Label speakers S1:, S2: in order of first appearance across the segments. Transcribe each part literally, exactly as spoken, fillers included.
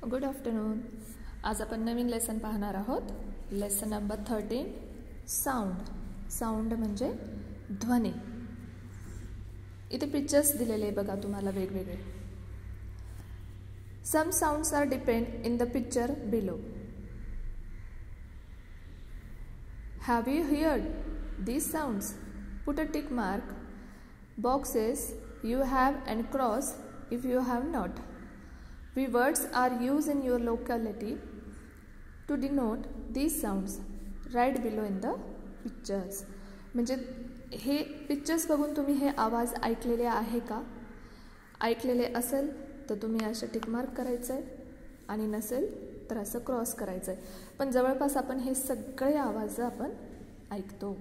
S1: Good afternoon. आज आपण नवीन lesson पाहणार आहोत. Lesson number thirteen, sound. Sound म्हणजे ध्वनी. इथे पिक्चर्स दिलेले बघा तुम्हाला वेगवेगळे. Some sounds are depend in the picture below. Have you heard these sounds? Put a tick mark boxes you have and cross if you have not. We words are used in your locality to denote these sounds. Write below in the pictures. म्हणजे हे pictures बघून तुम्ही हे आवाज ऐकलेले आहे का? ऐकलेले असेल तर तुम्ही असे टिक मार्क करायचं आहे आणि नसेल तर असं क्रॉस करायचं आहे. पण जवळपास आपण हे सगळे आवाज आपण ऐकतो,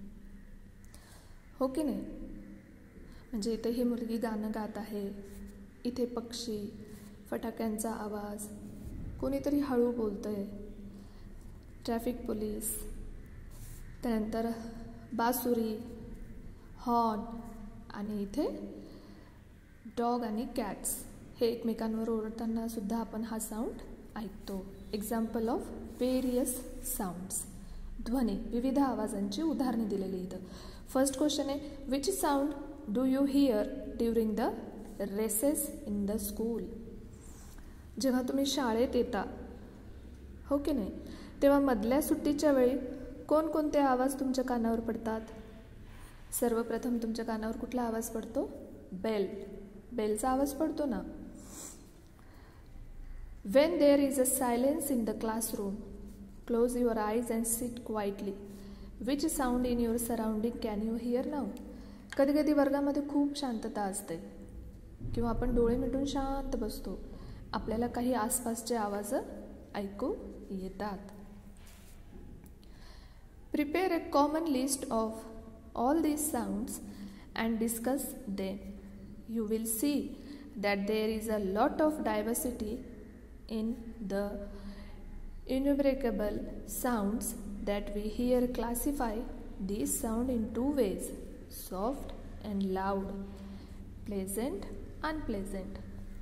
S1: हो की नाही? म्हणजे इथे ही मुलगी गाणं गात आहे, इथे पक्षी, फटाक्यांचा आवाज, कोणीतरी हळू बोलतंय, ट्रॅफिक पोलीस, त्यानंतर बासुरी, हॉर्न, आणि इथे डॉग आणि कॅट्स हे एकमेकांवर ओरडताना सुद्धा आपण हा साऊंड ऐकतो. Example of various sounds. ध्वनी, विविध आवाजांची उदाहरणे दिलेली इथं. फर्स्ट क्वेश्चन आहे, which sound do you hear during the recess in the school? जेव्हा तुम्ही शाळेत येता, हो की नाही, तेव्हा मधल्या सुट्टीच्या वेळी कोणकोणते आवाज तुमच्या कानावर पडतात? सर्वप्रथम तुमच्या कानावर कुठला आवाज पडतो? बेल. बेलचा आवाज पडतो ना. When there is a silence in the classroom, close your eyes and sit quietly. Which sound in your surrounding can you hear now? कधी कधी वर्गामध्ये खूप शांतता असते किंवा आपण डोळे मिटून शांत बसतो, आपल्याला काही आसपासचे आवाज ऐकू येतात. Prepare a common list of all these sounds and discuss them. You will see that there is a lot of diversity in the innumerable sounds that we hear. Classify these sounds in two ways: soft and loud, pleasant, unpleasant.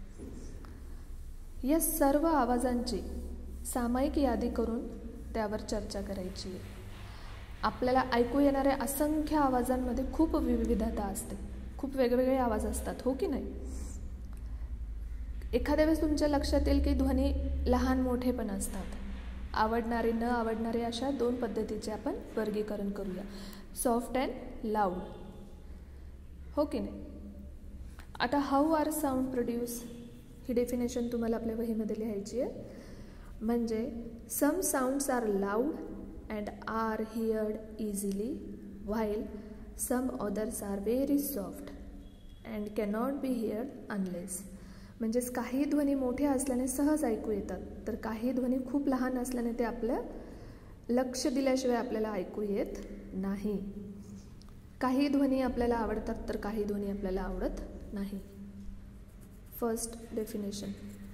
S1: या सर्व आवाजांची सामायिक यादी करून त्यावर चर्चा करायची आहे. आपल्याला ऐकू येणाऱ्या असंख्य आवाजांमध्ये खूप विविधता असते, खूप वेगवेगळे आवाज असतात, हो की नाही? एखाद्या वेळेस तुमच्या लक्षात येईल की ध्वनी लहान मोठे पण असतात. आवडणारे न आवडणारे अशा दोन पद्धतीचे आपण वर्गीकरण करूया, सॉफ्ट अँड लाऊड, हो की नाही? आता हाऊ आर साऊंड प्रोड्यूस ही डेफिनेशन तुम्हाला आपल्या वहीमध्ये लिहायची आहे. म्हणजे some sounds are loud and are heard easily while some others are very soft and cannot be heard unless. म्हणजेच काही ध्वनी मोठे असल्याने सहज ऐकू येतात, तर काही ध्वनी खूप लहान असल्याने ते आपल्या लक्ष दिल्याशिवाय आपल्याला ऐकू येत नाही. काही ध्वनी आपल्याला आवडतात तर काही ध्वनी आपल्याला आवडत नाही. First definition,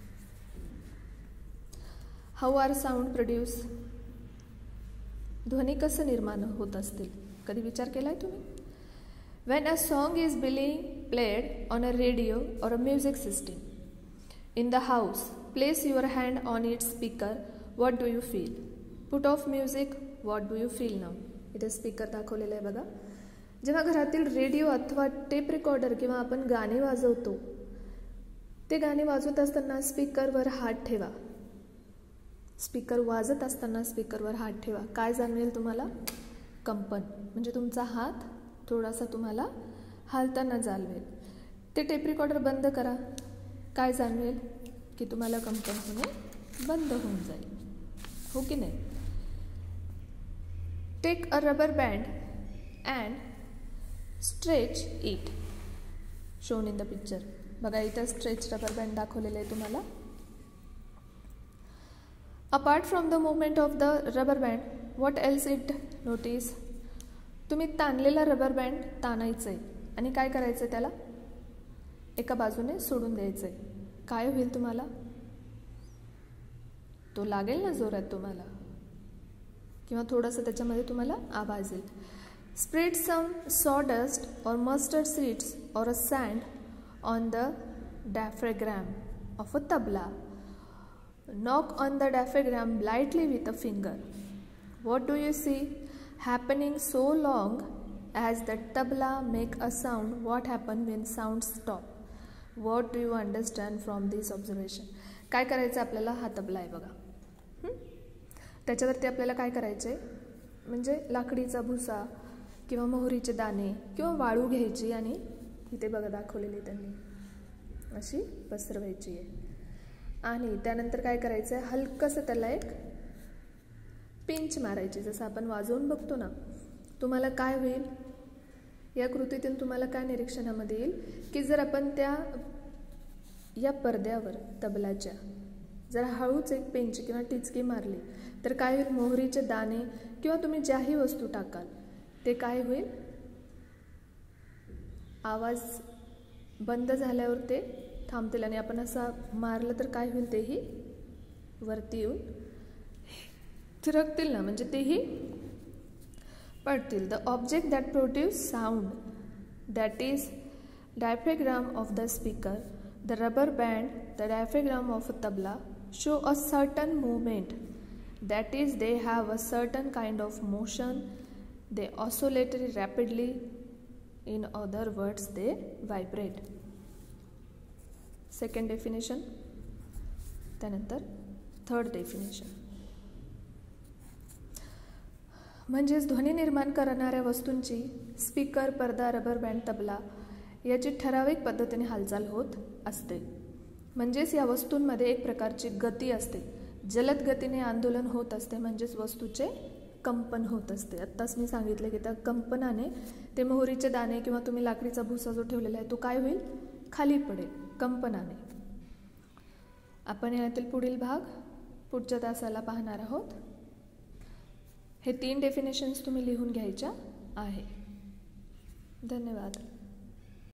S1: how are sound produce. ध्वनी कसं निर्माण होत असतील, कधी विचार केलाय तुम्ही? When a song is being played on a radio or a music system in the house, place your hand on its speaker. What do you feel? Put off music. What do you feel now? इथे speaker दाखवलेला आहे बघा. जेव्हा घरातील radio अथवा tape recorder किंवा आपण गाणी वाजवतो, ते गाणी वाजवत असताना स्पीकरवर हात ठेवा. स्पीकर वाजत असताना स्पीकरवर हात ठेवा. काय जाणवेल तुम्हाला? कंपन. म्हणजे तुमचा हात थोडासा तुम्हाला हालताना जाणवेल. ते टेप रेकॉर्डर बंद करा. काय जाणवेल? की तुम्हाला कंपन होणे बंद होऊन जाईल, हो की नाही? Take a rubber band and stretch it, shown in the picture. बघा इथं स्ट्रेच रबर बँड दाखवलेलं आहे तुम्हाला. Apart from the movement of the rubber band, what else it notice. तुम्ही ताणलेला रबर बँड ताणायचं आहे आणि काय करायचं आहे, त्याला एका बाजूने सोडून द्यायचं आहे. काय होईल तुम्हाला? तो लागेल ना जोरात तुम्हाला, किंवा थोडंसं त्याच्यामध्ये तुम्हाला आवाज येईल. स्प्रेड सम सॉडस्ट और मस्टर्ड सीड्स और a sand on the diaphragm of a tabla. Knock on the diaphragm lightly with a finger. What do you see happening so long as the tabla make a sound? What happen when sound stop? What do you understand from this observation? काय करायचं आपल्याला? हा तबला आहे बघा. त्याच्यावरती आपल्याला काय करायचं आहे, म्हणजे लाकडीचा भुसा किंवा मोहरीचे दाणे किंवा वाळू घ्यायची आणि इथे बघा दाखवलेली त्यांनी अशी पसरवायची आहे. आणि त्यानंतर काय करायचं आहे, हलकंसं त्याला एक पिंच मारायची, जसं आपण वाजवून बघतो ना. तुम्हाला काय होईल या कृतीतून, तुम्हाला काय निरीक्षणामध्ये येईल की जर आपण त्या या पडद्यावर तबलाच्या जर हळूच एक पिंच किंवा टिचकी मारली तर काय होईल, मोहरीचे दाणे किंवा तुम्ही ज्याही वस्तू टाकाल ते काय होईल, आवाज बंद झाल्यावर ते थांबतील आणि आपण असा मारलं तर काय होईल, तेही वरती येऊन थिरकतील ना, म्हणजे तेही पडतील. The object that produce sound that is diaphragm of the speaker, the rubber band, the diaphragm of a tabla show a certain movement. That is, they have a certain kind of motion. They oscillate rapidly. In other words, they vibrate. Second definition. त्यानंतर third definition. म्हणजेच ध्वनी निर्माण करणाऱ्या वस्तूंची speaker, पडदा, rubber band, tabla याची ठराविक पद्धतीने हालचाल होत असते. म्हणजेच या वस्तूंमध्ये एक प्रकारची गती असते, जलद गतीने आंदोलन होत असते, म्हणजेच वस्तूचे कंपन होत असते. आत्ताच मी सांगितले की त्या कंपनाने ते मोहरीचे दाणे किंवा तुम्ही लाकडीचा भुसा जो ठेवलेला आहे तो काय होईल, खाली पडेल कंपनाने. आपण यातील पुढील भाग पुढच्या तासाला पाहणार आहोत. हे तीन डेफिनेशन्स तुम्ही लिहून घ्यायच्या आहे. धन्यवाद.